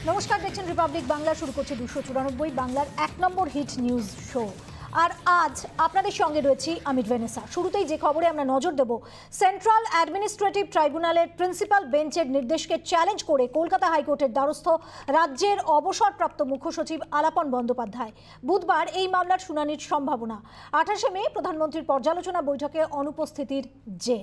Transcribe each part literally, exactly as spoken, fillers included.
নমস্কার, দেখছেন রিপাবলিক বাংলা। শুরু করছে দুশো চুরানব্বই বাংলার এক নম্বর হিট নিউজ শো। আর আজ আপনাদের সঙ্গে রয়েছি আমি ভেনেসা। শুরুতেই যে খবরে আমরা নজর দেব, সেন্ট্রাল অ্যাডমিনিস্ট্রেটিভ ট্রাইব্যুনালের প্রিন্সিপাল বেঞ্চের নির্দেশকে চ্যালেঞ্জ করে কলকাতা হাইকোর্টের দ্বারস্থ রাজ্যের অবসরপ্রাপ্ত মুখ্য সচিব আলাপন বন্দ্যোপাধ্যায়। বুধবার এই মামলার শুনানির সম্ভাবনা। আঠাশে মে প্রধানমন্ত্রীর পর্যালোচনা বৈঠকে অনুপস্থিতির জের।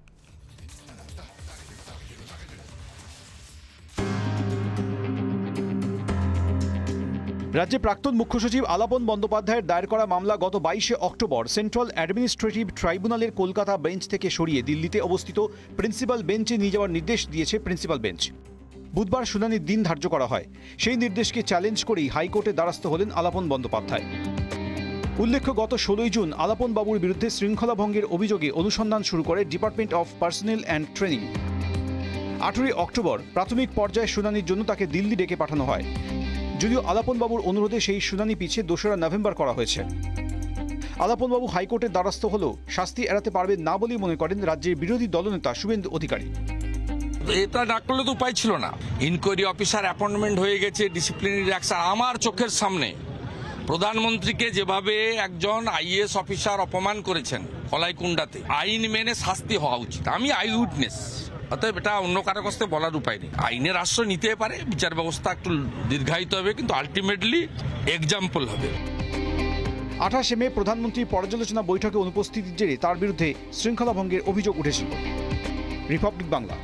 রাজ্যে প্রাক্তন মুখ্য সচিব আলাপন বন্দ্যোপাধ্যায়ের দায়ের করা মামলা গত বাইশে অক্টোবর সেন্ট্রাল অ্যাডমিনিস্ট্রেটিভ ট্রাইব্যুনালের কলকাতা বেঞ্চ থেকে সরিয়ে দিল্লিতে অবস্থিত প্রিন্সিপাল বেঞ্চে নিয়ে যাওয়ার নির্দেশ দিয়েছে প্রিন্সিপাল বেঞ্চ। বুধবার শুনানির দিন ধার্য করা হয়। সেই নির্দেশকে চ্যালেঞ্জ করেই হাইকোর্টের দ্বারস্থ হলেন আলাপন বন্দ্যোপাধ্যায়। উল্লেখ্য, গত ষোলোই জুন আলাপন বাবুর বিরুদ্ধে শৃঙ্খলা ভঙ্গের অভিযোগে অনুসন্ধান শুরু করে department of personnel and training. আঠেরোই অক্টোবর প্রাথমিক পর্যায়ে শুনানির জন্য তাকে দিল্লি ডেকে পাঠানো হয়। যদিও আলাপন বাবুর অনুরোধে সেই শুনানি পিছিয়ে দোসরা নভেম্বর করা হয়েছে। আলাপন বাবু হাইকোর্টের দ্বারস্থ হলেও শাস্তি এড়াতে পারবেন না বলেই মনে করেন রাজ্যের বিরোধী দলনেতা শুভেন্দু অধিকারী। এটা না করলে তো উপায় ছিল না। ইনকোয়ারি অফিসার অ্যাপয়েন্টমেন্ট হয়ে গেছে, ডিসিপ্লিনারি অ্যাকশন। আমার চোখের সামনে প্রধানমন্ত্রীকে যেভাবে একজন আইএএস অফিসার অপমান করেছেন কলাইকুণ্ডাতে, আইন মেনে শাস্তি হওয়া উচিত। আমি আই উইটনেস, অতএব এটা অন্য কারো কাছে বলার উপায় নেই। আইনের আশ্রয় নিতে পারে, বিচার ব্যবস্থা একটু দীর্ঘায়িত হবে, কিন্তু আলটিমেটলি এক্সাম্পল হবে। আঠাশে মে প্রধানমন্ত্রীর পর্যালোচনা বৈঠকে অনুপস্থিতির জেরে তার বিরুদ্ধে শৃঙ্খলা ভঙ্গের অভিযোগ উঠেছিল। রিপাবলিক বাংলা।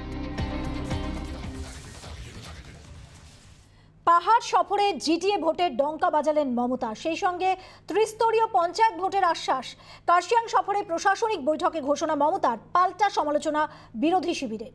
পাহাড় সফরে জিটিএ ভোটের ডঙ্কা বাজালেন মমতা, সেই সঙ্গে ত্রিস্তরীয় পঞ্চায়েত ভোটের আশ্বাস। কার্শিয়াং সফরে প্রশাসনিক বৈঠকে ঘোষণা মমতার, পাল্টা সমালোচনা বিরোধী শিবিরের।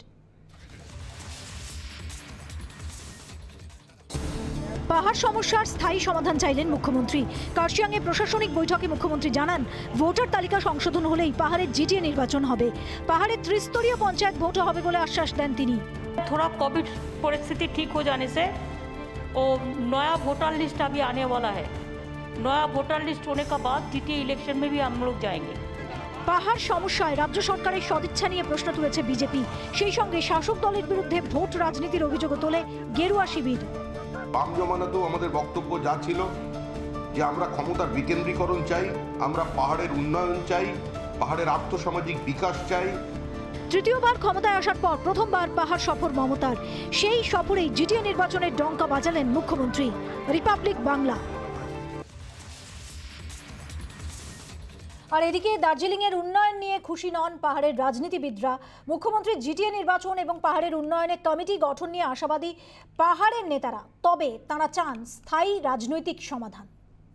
পাহাড় সমস্যার স্থায়ী সমাধান চাইলেন মুখ্যমন্ত্রী। কার্শিয়াংয়ে প্রশাসনিক বৈঠকে মুখ্যমন্ত্রী জানান, ভোটার তালিকা সংশোধন হলেই পাহাড়ের জিটিএ নির্বাচন হবে। পাহাড়ের ত্রিস্তরীয় পঞ্চায়েত ভোট হবে বলে আশ্বাস দেন তিনি। थोड़ा कोविड परिस्थिति ठीक हो जाने से वो नया वोटर लिस्ट अभी आने वाला है। नया वोटर लिस्ट होने का बाद जीटीए इलेक्शन में भी हम लोग जाएंगे। পাহাড় সমস্যায় রাজ্য সরকারের সদিচ্ছা নিয়ে প্রশ্ন তুলেছে বিজেপি। সেই সঙ্গে শাসক দলের বিরুদ্ধে ভোট রাজনীতির অভিযোগ তোলে গেরুয়া শিবির। বাম জমানাতেও আমাদের বক্তব্য যা ছিল যে আমরা ক্ষমতার বিকেন্দ্রীকরণ চাই, আমরা পাহাড়ের উন্নয়ন চাই, পাহাড়ের আর্থসামাজিক বিকাশ চাই। তৃতীয়বার ক্ষমতায় আসার পর প্রথমবার পাহাড় সফর মমতার। সেই সফরেই জিটিএ নির্বাচনের ডঙ্কা বাজালেন মুখ্যমন্ত্রী। রিপাবলিক বাংলা। আর এদিকে দার্জিলিং এর উন্নয়ন নিয়ে খুশি নন পাহাড়ের রাজনীতিবিদরা। মুখ্যমন্ত্রী জিটিএ নির্বাচন এবং পাহাড়ের উন্নয়নে কমিটি গঠন নিয়ে আশাবাদী পাহাড়ের নেতারা, তবে তারা চান স্থায়ী রাজনৈতিক সমাধান।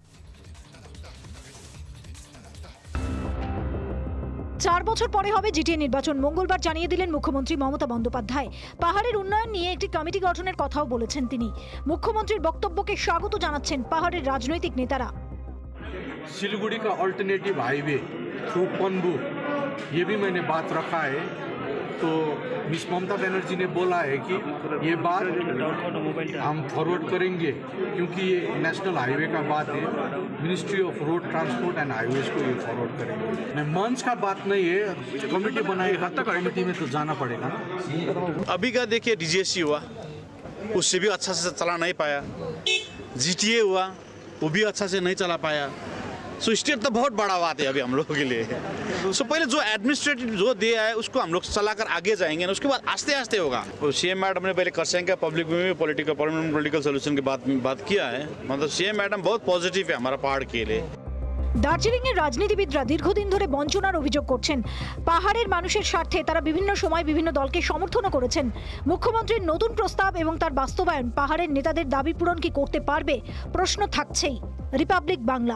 চার বছর পরে হবে জিটিএ নির্বাচন, মঙ্গলবার জানিয়ে দিলেন মুখ্যমন্ত্রী মমতা বন্দ্যোপাধ্যায়। পাহাড়ের উন্নয়ন নিয়ে একটি কমিটি গঠনের কথাও বলেছেন তিনি। মুখ্যমন্ত্রীর বক্তব্যকে স্বাগত জানাচ্ছেন পাহাড়ের রাজনৈতিক নেতারা। सिलीगुड़ी का अल्टरनेटिव हाईवे थ्रू पन्बू, ये भी मैंने बात रखा है। तो मिस ममता बनर्जी ने बोला है कि ये बात हम फॉरवर्ड करेंगे, क्योंकि ये नेशनल हाईवे का बात है। Ministry of road transport and highways को ये फॉरवर्ड करेंगे। मैं मंच का बात नहीं है, कमेटी बनाएगा तो कमेटी में तो जाना पड़ेगा ना। अभी का देखिए डीजीएससी हुआ, उससे भी अच्छा से चला नहीं पाया। जीटीए हुआ, वो भी अच्छा से नहीं चला पाया। सो स्टेट तो बहुत बड़ा बात है अभी हम लोगों के लिए। सो पहले जो एडमिनिस्ट्रेटिव जो दिया है उसको हम लोग चलाकर आगे जाएंगे ना, उसके बाद आस्ते आस्ते होगा। सीएम मैडम ने पहले करसेंगे का पब्लिक में भी पॉलिटिकल परमानेंट पॉलिटिकल सोल्यूशन की बात बात किया है। मतलब सीएम मैडम बहुत पॉजिटिव है हमारा पहाड़ के लिए। দার্জিলিং এর রাজনীতিবিদরা দীর্ঘদিন ধরে বঞ্চনার অভিযোগ করছেন। পাহাড়ের মানুষের স্বার্থে তারা বিভিন্ন সময় বিভিন্ন দলকে সমর্থনও করেছেন। মুখ্যমন্ত্রীর নতুন প্রস্তাব এবং তার বাস্তবায়ন পাহাড়ের নেতাদের দাবি পূরণ কি করতে পারবে, প্রশ্ন থাকছেই। রিপাবলিক বাংলা।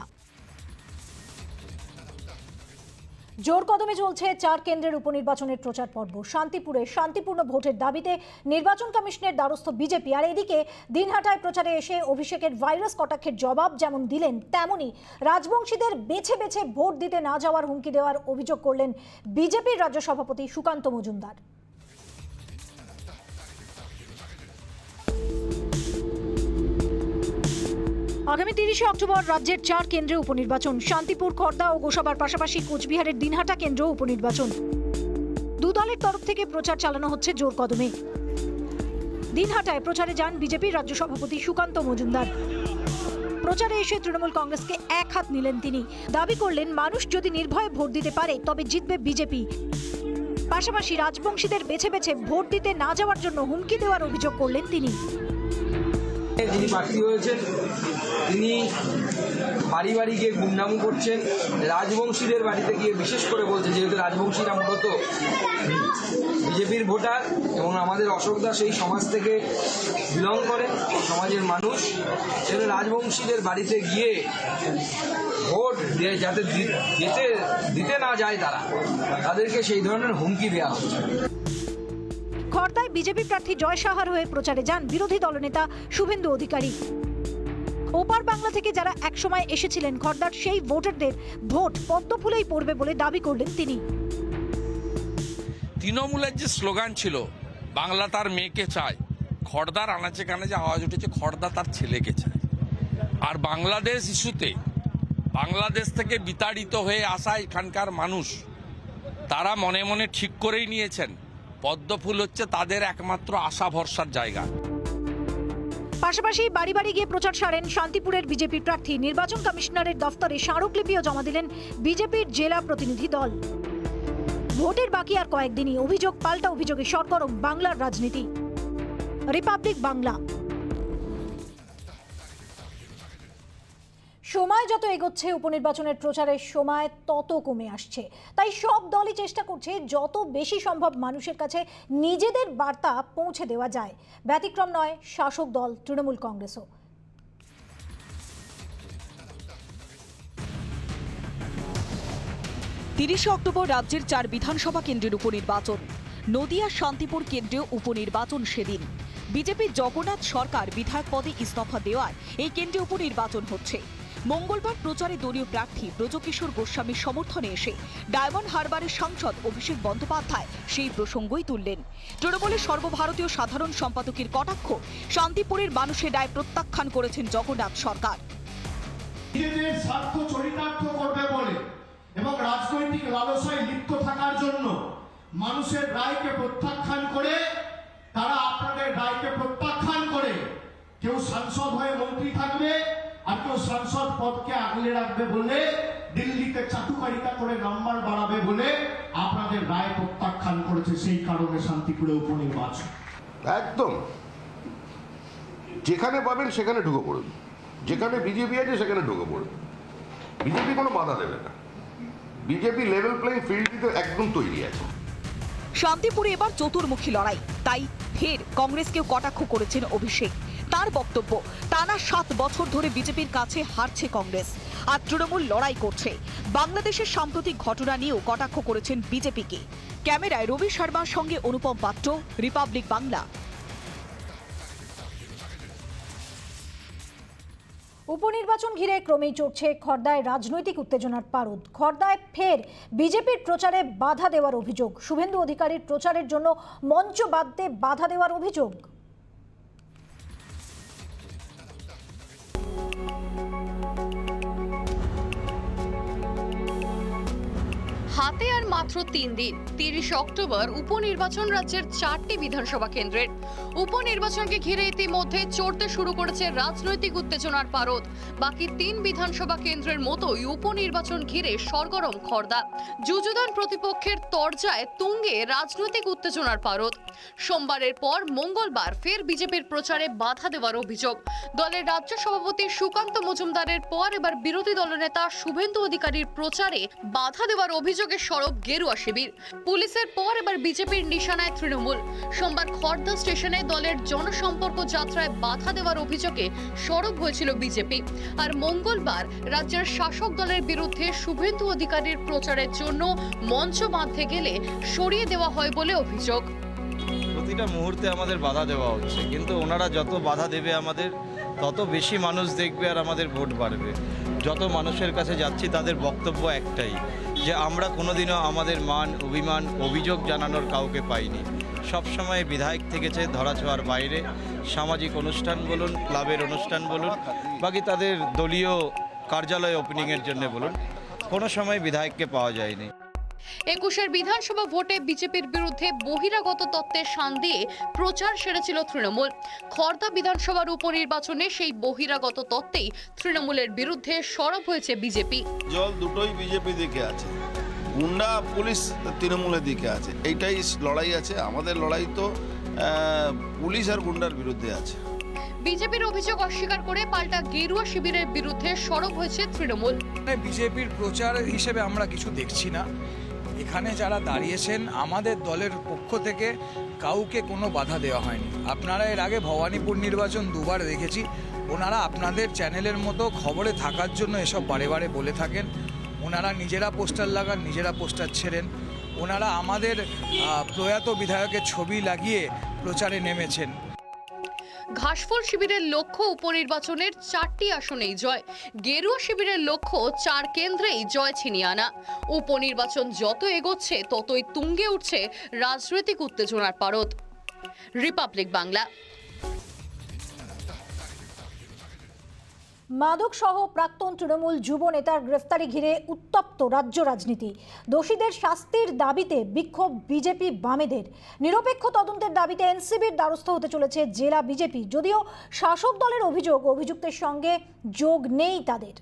জোর কদমে চলছে চার কেন্দ্রের উপনির্বাচনের প্রচার পর্ব। শান্তিপুরে শান্তিপূর্ণ ভোটের দাবিতে নির্বাচন কমিশনের দ্বারস্থ বিজেপি। আর এদিকে দিনহাটায় প্রচারে এসে অভিষেকের ভাইরাস কটাক্ষের জবাব যেমন দিলেন, তেমনি রাজবংশীদের বেছে বেছে ভোট দিতে না যাওয়ার হুমকি দেওয়ার অভিযোগ করলেন বিজেপির রাজ্য সভাপতি সুকান্ত মজুমদার। আগামী তিরিশে অক্টোবর রাজ্যের চার কেন্দ্রে উপনির্বাচন। শান্তিপুর, খড়দা ও গোসাবার পাশাপাশি কোচবিহারের দিনহাটা কেন্দ্র উপনির্বাচন। দু দলের তরফ থেকে প্রচার চালানো হচ্ছে জোর কদমে। দিনহাটায় প্রচারে যান বিজেপির রাজ্য সভাপতি সুকান্ত মজুমদার। প্রচারে এসে তৃণমূল কংগ্রেসকে এক হাত নিলেন তিনি। দাবি করলেন, মানুষ যদি নির্ভয়ে ভোট দিতে পারে তবে জিতবে বিজেপি। পাশাপাশি রাজবংশীদের বেছে বেছে ভোট দিতে না যাওয়ার জন্য হুমকি দেওয়ার অভিযোগ করলেন তিনি। যিনি প্রার্থী হয়েছেন তিনি বাড়ি বাড়ি গিয়ে গুন্ডামি করছেন, রাজবংশীদের বাড়িতে গিয়ে বিশেষ করে বলছে, যেহেতু রাজবংশীরা মূলত বিজেপির ভোটার এবং আমাদের অশোক দাস এই সমাজ থেকে বিলং করে, সমাজের মানুষ, সেখানে রাজবংশীদের বাড়িতে গিয়ে ভোট যাতে দিতে দিতে না যায় তারা, তাদেরকে সেই ধরনের হুমকি দেওয়া হচ্ছে। খড়দায় বিজেপি প্রার্থী জয় সাহার হয়ে প্রচারে যান বিরোধী দলনেতা শুভেন্দু অধিকারী। ওপার বাংলা থেকে যারা একসময় এসেছিলেন খড়দার, সেই ভোটারদের ভোট পদ্ম ফুলেই পড়বে বলে দাবি করলেন তিনি। তৃণমূলের যে স্লোগান ছিল, বাংলা তার মেয়েকে চায়, খড়দার আনাচে কানাচে আওয়াজ উঠেছে খড়দা তার ছেলেকে চায়। আর বাংলাদেশ ইস্যুতে বাংলাদেশ থেকে বিতাড়িত হয়ে আসা এখানকার মানুষ তারা মনে মনে ঠিক করেই নিয়েছেন পদ্মফুল হচ্ছে তাদের একমাত্র আশা ভরসার জায়গা। পাশাপাশি বাড়ি বাড়ি গিয়ে প্রচার সারেন শান্তিপুরের বিজেপি প্রার্থী। নির্বাচন কমিশনারের দফতরে স্মারকলিপিও জমা দিলেন বিজেপির জেলা প্রতিনিধি দল। ভোটের বাকি আর কয়েকদিনই, অভিযোগ পাল্টা অভিযোগে সরগরম বাংলার রাজনীতি। রিপাবলিক বাংলা। সময় যত এগোচ্ছে উপনির্বাচনের প্রচারের সময় তত কমে আসছে, তাই সব দলই চেষ্টা করছে যত বেশি সম্ভব মানুষের কাছে নিজেদের বার্তা পৌঁছে দেওয়া যায়। ব্যতিক্রম নয় শাসক দল তৃণমূল কংগ্রেসও। তিরিশে অক্টোবর রাজ্যের চার বিধানসভা কেন্দ্রের উপনির্বাচন। নদিয়া শান্তিপুর কেন্দ্রেও উপনির্বাচন সেদিন। বিজেপির জগন্নাথ সরকার বিধায়ক পদে ইস্তফা দেওয়ায় এই কেন্দ্রে উপনির্বাচন হচ্ছে। মঙ্গলবার প্রচারে দলীয় প্রার্থী ব্রজকিশোর গোস্বামীর সমর্থনে এসে ডায়মন্ড হারবারের সাংসদ অভিষেক বন্দ্যোপাধ্যায় সেই প্রসঙ্গই তুললেন। তৃণমূলের সর্বভারতীয় সাধারণ সম্পাদকের কটাক্ষ, শান্তিপুরের মানুষের রায় প্রত্যাখ্যান করেছেন জগন্নাথ সরকার। নিজেদের স্বার্থ চরিতার্থ করবে বলে এবং রাজনৈতিক লালসায় লিপ্ত থাকার জন্য মানুষের রায়কে প্রত্যাখ্যান করে, তারা আপনাদের রায়কে প্রত্যাখ্যান করে কেউ সাংসদ হয়ে মন্ত্রী থাকবে আর কেউ সাংসদ পদকে আগলে রাখবে বলে, দিল্লিতে চাটুকারিতা করে নাম্বার বাড়াবে বলে আপনাদের রায় প্রত্যাখ্যান করেছে। সেই কারণে শান্তিপুরে উপনির্বাচন। একদম যেখানে পাবেন সেখানে ঢুকে পড়ুন, যেখানে বিজেপি আছে সেখানে ঢুকে পড়ুন। বিজেপি কোনো বাধা দেবে না, বিজেপি লেভেল প্লেইং ফিল্ডটিতে একদম তৈরি আছে। শান্তিপুরে এবার চতুর্মুখী লড়াই, তাই ফের কংগ্রেসকেও কটাক্ষ করেছেন অভিষেক। তার বক্তব্য, টানা সাত বছর ধরে বিজেপির কাছে হারছে কংগ্রেস, আর তৃণমূল লড়াই করছে। বাংলাদেশের সাম্প্রতিক ঘটনা নিয়েও কটাক্ষ করেছেন বিজেপিকে। ক্যামেরায় রবি শর্মার সঙ্গে অনুপম পাত্র, রিপাবলিক বাংলা। উপনির্বাচন ঘিরে ক্রমেই চড়ছে খড়দায় রাজনৈতিক উত্তেজনার পারদ। খড়দায় ফের বিজেপির প্রচারে বাধা দেওয়ার অভিযোগ, শুভেন্দু অধিকারীর প্রচারের জন্য মঞ্চ বাঁধতে বাধা দেওয়ার অভিযোগ। হাতে আর মাত্র তিন দিন, তিরিশে অক্টোবর উপনির্বাচন রাজ্যের চারটি বিধানসভা কেন্দ্রের। উপনির্বাচনকে ঘিরে ইতিমধ্যে চড়তে শুরু করেছে রাজনৈতিক উত্তেজনার পারদ। বাকি তিন বিধানসভা কেন্দ্রের মতোই উপনির্বাচন ঘিরে সরগরম খড়দা। যুযুধান প্রতিপক্ষের তরজায় তুঙ্গে রাজনৈতিক উত্তেজনার পারদ। সোমবারের পর মঙ্গলবার ফের বিজেপির প্রচারে বাধা দেওয়ার অভিযোগ। দলের রাজ্য সভাপতি সুকান্ত মজুমদারের পর এবার বিরোধী দলনেতা শুভেন্দু অধিকারীর প্রচারে বাধা দেওয়ার অভিযোগ সরব গেরুয়া শিবির। পুলিশের পর এবার বিজেপির নিশানায় তৃণমূল। সোমবার খড়দা স্টেশনে দলের জনসম্পর্ক যাত্রায় বাধা দেওয়ার অভিযোগে সরব হয়েছিল বিজেপি। আর মঙ্গলবার রাজ্যের শাসক দলের বিরুদ্ধে শুভেন্দু অধিকারীর প্রচারের জন্য মঞ্চ বাঁধতে গেলে সরিয়ে দেওয়া হয় বলে অভিযোগ। প্রতিটা মুহূর্তে আমাদের বাধা দেওয়া হচ্ছে, কিন্তু ওনারা যত বাধা দেবে আমাদের তত বেশি মানুষ দেখবে আর আমাদের ভোট বাড়বে। যত মানুষের কাছে যাচ্ছি তাদের বক্তব্য একটাই, যে আমরা কোনোদিনও আমাদের মান অভিমান অভিযোগ জানানোর কাউকে পাইনি। সবসময় বিধায়ক থেকেছে ধরাছোঁয়ার বাইরে, সামাজিক অনুষ্ঠান বলুন, ক্লাবের অনুষ্ঠান বলুন, বাকি তাদের দলীয় কার্যালয় ওপেনিংয়ের জন্য বলুন, কোনো সময় বিধায়ককে পাওয়া যায়নি। একুশের বিধানসভা ভোটে বিজেপির বিরুদ্ধে বহিরাগত তত্ত্বের শান দিয়ে প্রচার সেরেছিল তৃণমূল। খড়দা বিধানসভার উপনির্বাচনে সেই বহিরাগত তত্ত্বেই তৃণমূলের বিরুদ্ধে সরব হয়েছে বিজেপি। জল দুটোই বিজেপি দিকে আছে, গুন্ডা পুলিশ তৃণমূলের দিকে আছে। এইটাই লড়াই আছে। আমাদের লড়াই তো পুলিশ আর গুন্ডার বিরুদ্ধে আছে। বিজেপির অভিযোগ অস্বীকার করে পাল্টা গেরুয়া শিবিরের বিরুদ্ধে সরব হয়েছে তৃণমূল। বিজেপির প্রচার হিসেবে আমরা কিছু দেখছি না। এখানে যারা দাঁড়িয়েছেন আমাদের দলের পক্ষ থেকে কাউকে কোনো বাধা দেওয়া হয়নি। আপনারা এর আগে ভবানীপুর নির্বাচন দুবার দেখেছি, ওনারা আপনাদের চ্যানেলের মতো খবরে থাকার জন্য এসব বারে বারে বলে থাকেন। ওনারা নিজেরা পোস্টার লাগান, নিজেরা পোস্টার ছেড়েন। ওনারা আমাদের প্রয়াত বিধায়কের ছবি লাগিয়ে প্রচারে নেমেছেন। ঘাসফুল শিবিরের লক্ষ্য উপনির্বাচনের চারটি আসনেই জয়, গেরুয়া শিবিরের লক্ষ্য চার কেন্দ্রেই জয় ছিনিয়ে আনা। উপনির্বাচন যত এগোচ্ছে ততই তুঙ্গে উঠছে রাজনৈতিক উত্তেজনার পারদ। রিপাবলিক বাংলা। মাদক সহ প্রাক্তন তৃণমূল যুব নেতার গ্রেফতারি ঘিরে উত্তপ্ত রাজ্য রাজনীতি। দোষীদের শাস্তির দাবিতে বিক্ষোভ বিজেপি বামেদের। নিরপেক্ষ তদন্তের দাবিতে এনসিবির দ্বারস্থ হতে চলেছে জেলা বিজেপি। যদিও শাসক দলের অভিযোগ, অভিযুক্তের সঙ্গে যোগ নেই তাদের।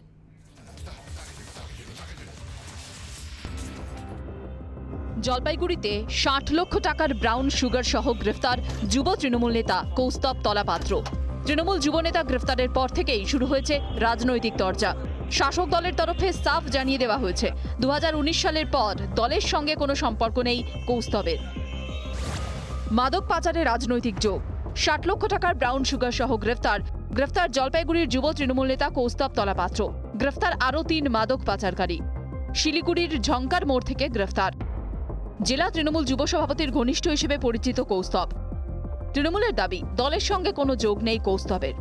জলপাইগুড়িতে ষাট লক্ষ টাকার ব্রাউন সুগার সহ গ্রেফতার যুব তৃণমূল নেতা কৌস্তব তলাপাত্র। তৃণমূল যুবনেতা গ্রেফতারের পর থেকেই শুরু হয়েছে রাজনৈতিক চর্চা। শাসক দলের তরফে সাফ জানিয়ে দেওয়া হয়েছে দু হাজার উনিশ সালের পর দলের সঙ্গে কোনো সম্পর্ক নেই কৌস্তবের। মাদক পাচারে রাজনৈতিক যোগ, ষাট লক্ষ টাকার ব্রাউন সুগার সহ গ্রেফতার গ্রেফতার জলপাইগুড়ির যুব তৃণমূল নেতা কৌস্তব তলাপাত্র। গ্রেফতার আরও তিন মাদক পাচারকারী। শিলিগুড়ির ঝঙ্কার মোড় থেকে গ্রেফতার। জেলা তৃণমূল যুব সভাপতির ঘনিষ্ঠ হিসেবে পরিচিত কৌস্তব। তৃণমূলের দাবি দলের সঙ্গে কোনো যোগ নেই কৌস্তবের।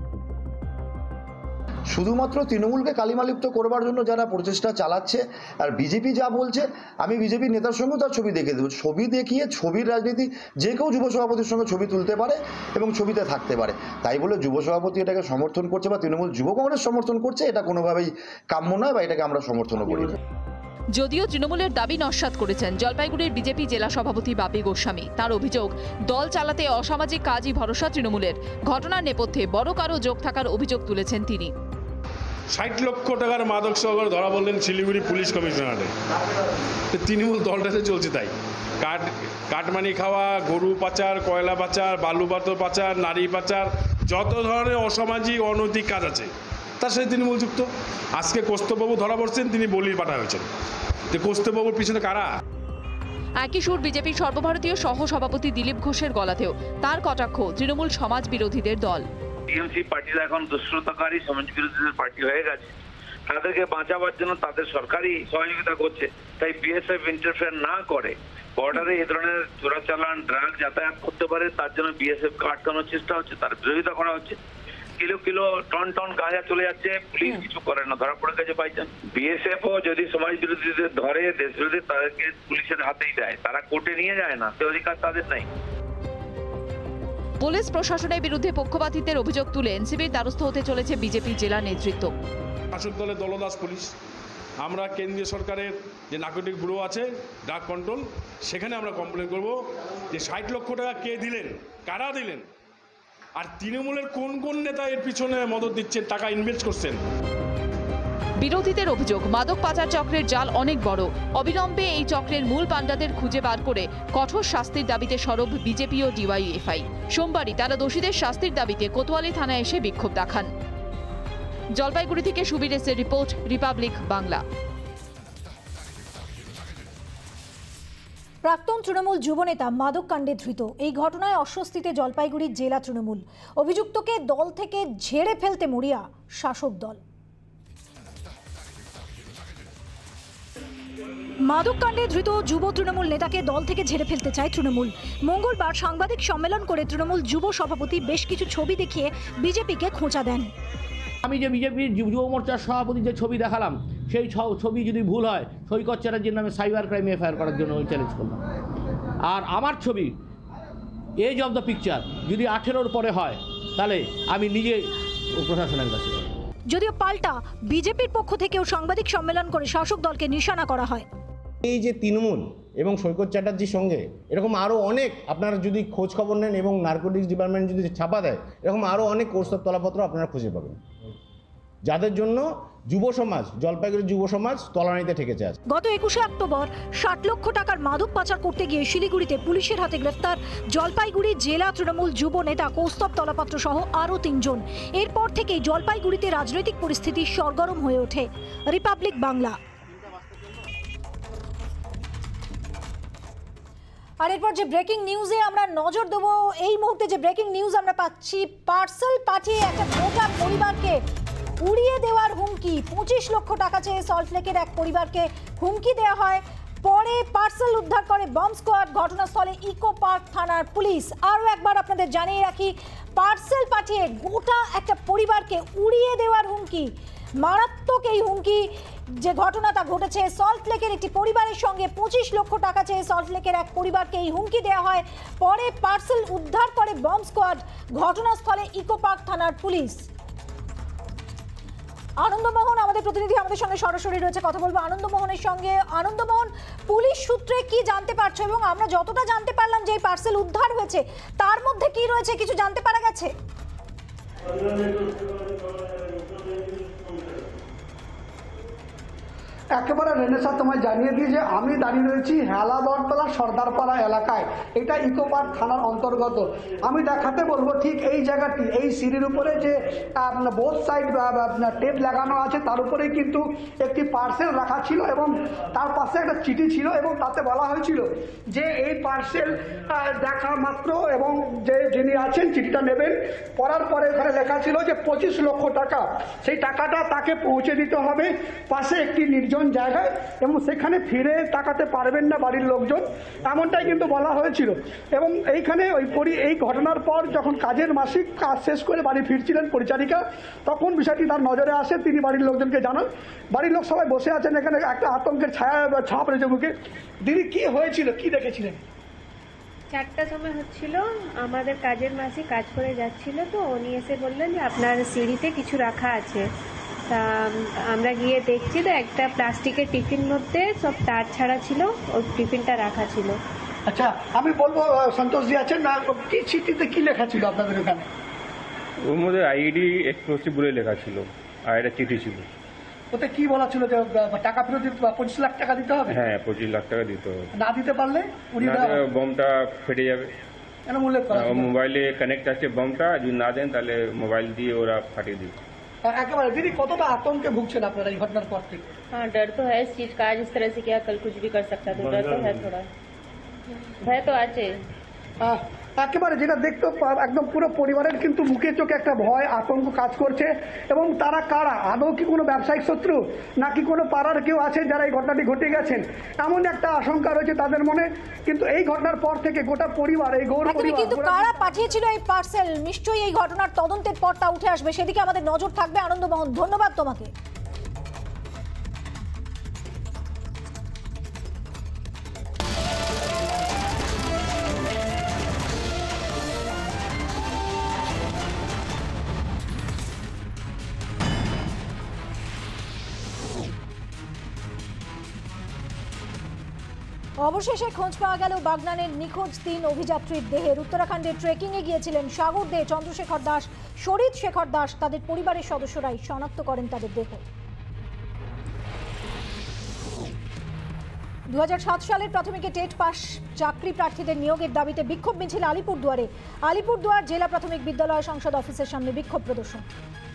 শুধুমাত্র তৃণমূলকে কালিমালিপ্ত করবার জন্য যারা প্রচেষ্টা চালাচ্ছে, আর বিজেপি যা বলছে, আমি বিজেপির নেতার সঙ্গেও তার ছবি দেখিয়ে দেবো। ছবি দেখিয়ে ছবির রাজনীতি যে কেউ যুব সভাপতির সঙ্গে ছবি তুলতে পারে এবং ছবিতে থাকতে পারে। তাই বলে যুব সভাপতি এটাকে সমর্থন করছে বা তৃণমূল যুব কংগ্রেস সমর্থন করছে, এটা কোনোভাবেই কাম্য নয় বা এটাকে আমরা সমর্থনও করি না। যদিও তৃণমূলের দাবি নস্যাৎ করেছেন জলপাইগুড়ির বিজেপি জেলা সভাপতি বাপি গোস্বামী। তার অভিযোগ, দল চালাতে অসামাজিক কাজই ভরসা তৃণমূলের। ঘটনার নেপথ্যে বড় কারো যোগ থাকার অভিযোগ তুলেছেন তিনি। ষাট লক্ষ টাকার মাদক সহকারে ধরা বললেন শিলিগুড়ি পুলিশ কমিশনারে। তৃণমূল দলটাতে চলছে তাই। কাঠ কাঠমানি খাওয়া, গরু পাচার, কয়লা পাচার, বালু পাথর পাচার, নারী পাচার, যত ধরনের অসামাজিক অনৈতিক কাজ আছে তার সাথে তৃণমূল যুক্ত। আজকে কৌস্তববাবু ধরা পড়ছেন, তিনি বলির পাঠা হয়েছেন। যে কৌস্তববাবুর পিছনে কারা? একই সুর বিজেপির সর্বভারতীয় সহ সভাপতি দিলীপ ঘোষের গলাতেও। তার কটাক্ষ, তৃণমূল সমাজ বিরোধীদের দল। টিএমসি পার্টিরা এখন দুষ্কৃতকারী সমাজ বিরোধীদের পার্টি হয়ে গেছে। তাদেরকে বাঁচাবার জন্য তাদের সরকারই সহযোগিতা করছে। তাই বিএসএফ ইন্টারফেয়ার না করে বর্ডারে এই ধরনের চোরাচালান, ড্রাগ যাতায়াত করতে পারে তার জন্য বিএসএফ কে আটকানোর চেষ্টা হচ্ছে, তার বিরোধিতা করা হচ্ছে। কিলো কিলো টন টন গাঁজা চলে যাচ্ছে, পুলিশ কিছু করে না, ধরা পড়ে গেছে পাইছেন। বিএসএফ ও যদি সমাজ বিরোধীদের ধরে, দেশ বিরোধী, তাদেরকে পুলিশের হাতেই দেয়, তারা কোর্টে নিয়ে যায় না, সে অধিকার তাদের নাই। পুলিশ প্রশাসনের বিরুদ্ধে পক্ষপাতিত্বের অভিযোগ তুলে এনসিবির দ্বারস্থ হতে চলেছে বিজেপি জেলা নেতৃত্ব। শাসক দলের দলদাস পুলিশ। আমরা কেন্দ্রীয় সরকারের যে নার্কোটিক ব্যুরো আছে, ড্রাগ কন্ট্রোল, সেখানে আমরা কমপ্লেন করব যে ষাট লক্ষ টাকা কে দিলেন, কারা দিলেন, আর তৃণমূলের কোন কোন নেতা এর পিছনে মদত দিচ্ছেন, টাকা ইনভেস্ট করছেন। বিরোধীদের অভিযোগ, মাদক পাচার চক্রের জাল অনেক বড়। অবিলম্বে এই চক্রের মূল পাণ্ডাদের খুঁজে বার করে কঠোর শাস্তির দাবিতে সরব বিজেপি ও ডিওয়াইএফআই। সোমবারই তারা দোষীদের শাস্তির দাবিতে কোতোয়ালি থানায় এসে বিক্ষোভ দেখান। জলপাইগুড়ি থেকে সুবীর এসের রিপোর্ট, রিপাবলিক বাংলা। প্রাক্তন তৃণমূল যুবনেতা মাদক কাণ্ডে ধৃত। এই ঘটনায় অস্বস্তিতে জলপাইগুড়ির জেলা তৃণমূল। অভিযুক্তকে দল থেকে ঝেড়ে ফেলতে মরিয়া শাসক দল। মাদক কাণ্ডে ধৃত যুব তৃণমূল নেতাকে দল থেকে ঝেড়ে ফেলতে চায় তৃণমূল। মঙ্গলবার সাংবাদিক সম্মেলন করে তৃণমূল যুব সভাপতি বেশ কিছু ছবি দেখিয়ে বিজেপিকে খোঁচা দেন। আমি যে বিজেপির যুব মোর্চার সভাপতি যে ছবি দেখালাম, সেই ছবি যদি ভুল হয়, সৈকত চ্যাটার্জির নামে সাইবার ক্রাইম এফআইআর করার জন্য চ্যালেঞ্জ করলাম। আর আমার ছবি এজ অফ দ্য পিকচার যদি আঠেরোর পরে হয়, তাহলে আমি নিজে প্রশাসনের কাছে। যদিও পাল্টা বিজেপির পক্ষ থেকেও সাংবাদিক সম্মেলন করে শাসক দলকে নিশানা করা হয়। এই যে তৃণমূল এবং সৈকত চ্যাটার্জির সঙ্গে এরকম আরও অনেক, আপনারা যদি খোঁজ খবর নেন এবং নার্কোটিক্স ডিপার্টমেন্ট যদি ছাপা দেয়, এরকম আরও অনেক কৌস্তব তলাপত্র আপনারা খুঁজে পাবেন, যাদের জন্য যুব সমাজ, জলপাইগুড়ির যুব সমাজ তলানিতে ঠেকেছে আছে। গত একুশে অক্টোবর ষাট লক্ষ টাকার মাদক পাচার করতে গিয়ে শিলিগুড়িতে পুলিশের হাতে গ্রেফতার জলপাইগুড়ি জেলা তৃণমূল যুব নেতা কৌস্তব তলাপাত্র সহ আরও তিনজন। এরপর থেকেই জলপাইগুড়িতে রাজনৈতিক পরিস্থিতি সরগরম হয়ে ওঠে। রিপাবলিক বাংলা। আর এরপর যে ব্রেকিং নিউজে আমরা নজর দেবো, এই মুহূর্তে যে ব্রেকিং নিউজ আমরা পাচ্ছি, পার্সেল পাঠিয়ে একটা গোটা পরিবারকে উড়িয়ে দেওয়ার হুমকি। পঁচিশ লক্ষ টাকা চেয়ে সল্টলেকের এক পরিবারকে হুমকি দেওয়া হয়, পরে পার্সেল উদ্ধার করে বম্ব স্কোয়াড। ঘটনাস্থলে ইকো পার্ক থানার পুলিশ। আরও একবার আপনাদের জানিয়ে রাখি, পার্সেল পাঠিয়ে গোটা একটা পরিবারকে উড়িয়ে দেওয়ার হুমকি। মারাত্মক এই হুমকি যে ঘটনা তা ঘটেছে সল্টলেকের একটি পরিবারের সঙ্গে। পঁচিশ লক্ষ টাকা চেয়ে সল্টলেকের এক পরিবারকে এই হুমকি দেওয়া হয়, পরে পার্সেল উদ্ধার করে বম্ব স্কোয়াড। ঘটনাস্থলে ইকো পার্ক থানার পুলিশ। আনন্দমোহন আমাদের প্রতিনিধি আমাদের সঙ্গে সরাসরি রয়েছে, কথা বলবো আনন্দমোহনের সঙ্গে। আনন্দমোহন, পুলিশ সূত্রে কি জানতে পারছো এবং আমরা যতটা জানতে পারলাম যে পার্সেল উদ্ধার হয়েছে তার মধ্যে কি রয়েছে কিছু জানতে পারা গেছে? একেবারে রেনেসা তোমায় জানিয়ে দিই যে আমি দাঁড়িয়ে রয়েছি হেলা বটতলা সর্দারপাড়া এলাকায়। এটা ইকো পার্ক থানার অন্তর্গত। আমি দেখাতে বলবো ঠিক এই জায়গাটি, এই সিঁড়ির উপরে যে বোথ সাইড টেপ লাগানো আছে তার উপরে কিন্তু একটি পার্সেল রাখা ছিল এবং তার পাশে একটা চিঠি ছিল এবং তাতে বলা হয়েছিল যে এই পার্সেল দেখা মাত্র এবং যে যিনি আছেন চিঠিটা নেবেন, পড়ার পরে এখানে লেখা ছিল যে পঁচিশ লক্ষ টাকা, সেই টাকাটা তাকে পৌঁছে দিতে হবে পাশে একটি নির্জন জায়গায় এবং সেখানে ফিরে তাকাতে পারবেন না বাড়ির লোকজন, এমনটাই কিন্তু বলা হয়েছিল। এবং এইখানে ওই পরি এই ঘটনার পর যখন কাজের মাসিক কাজ শেষ করে বাড়ি ফিরছিলেন পরিচারিকা, তখন বিষয়টি তার নজরে আসে। তিনি বাড়ির লোকজনকে জানান। বাড়ির লোক সবাই বসে আছেন, এখানে একটা আতঙ্কের ছায়া ছাপ রয়েছে মুখে। দিদি, কি হয়েছিল, কি দেখেছিলেন? চারটার সময় হচ্ছিল, আমাদের কাজের মাসে কাজ করে যাচ্ছিল, তো উনি এসে বললেন যে আপনার সিঁড়িতে কিছু রাখা আছে। তা আমরা গিয়ে দেখছি তো একটা প্লাস্টিকের টিফিন মধ্যে সব তার ছাড়া ছিল, ওই টিফিনটা রাখা ছিল। আচ্ছা, আমি বলবো সন্তোষজি আছেন না, কি চিঠিতে কি লেখা ছিল আপনাদের ওখানে? ওর মধ্যে আইডি এক্সক্লুসিভ বলে লেখা ছিল আর একটা চিঠি ছিল। ওতে কি বলা ছিল যে টাকা ফেরত দিতে, পঁচিশ লাখ টাকা দিতে হবে? হ্যাঁ, পঁচিশ লাখ টাকা দিতে হবে। না দিতে পারলে বমটা ফেটে যাবে। কেন উল্লেখ করা? মোবাইলে কানেক্ট আছে বমটা, যদি না দেন তাহলে মোবাইল দিয়ে ওরা ফাটিয়ে দিবে। একেবারে দিদি, কতটা আতঙ্কে ভুগছেন আপনারা এই ঘটনার পর থেকে? हाँ, डर तो है इस चीज का, आज इस तरह से क्या कल कुछ भी कर सकता, तो डर तो है, थोड़ा भय तो আছে। একেবারে যেটা দেখতে একদম পুরো পরিবারের কিন্তু মুখে চোখে একটা ভয় আতঙ্ক কাজ করছে। এবং তারা কারা? আদৌ কি কোনো ব্যবসায়িক শত্রু, নাকি কোনো পাড়ার কেউ আছে যারা এই ঘটনাটি ঘটে গেছেন, এমন একটা আশঙ্কা রয়েছে তাদের মনে। কিন্তু এই ঘটনার পর থেকে গোটা পরিবার, এই গৌর পরিবার, কিন্তু কারা পাঠিয়েছিল এই পার্সেল, নিশ্চয়ই এই ঘটনার তদন্তের পর তা উঠে আসবে, সেদিকে আমাদের নজর থাকবে। আনন্দমোহন, ধন্যবাদ তোমাকে। অবশেষে খোঁজ পাওয়া গেল বাগনানের নিখোঁজ তিন অভিযাত্রীর দেহের। উত্তরাখণ্ডে ট্রেকিংয়ে গিয়েছিলেন সাগর দে, চন্দ্রশেখর দাস, শরীদ শেখর দাস। তাদের পরিবারের সদস্যরাই শনাক্ত করেন তাদের দেহ। দু হাজার সাত সালের প্রাথমিকে টেট পাস চাকরি প্রার্থীদের নিয়োগের দাবিতে বিক্ষোভ মিছিল আলিপুরদুয়ারে। আলিপুরদুয়ার জেলা প্রাথমিক বিদ্যালয় সংসদ অফিসের সামনে বিক্ষোভ প্রদর্শন।